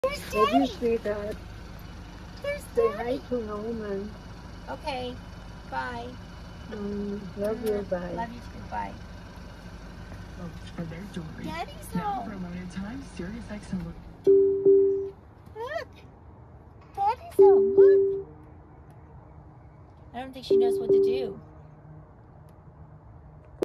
Love you, sweetheart. Say hi to Norman. Okay. Bye. Love you. Bye. Love you too. Bye. For their jewelry. Daddy's Now home. for a limited time, Sirius XM. Look. Daddy's home. Look. I don't think she knows what to do.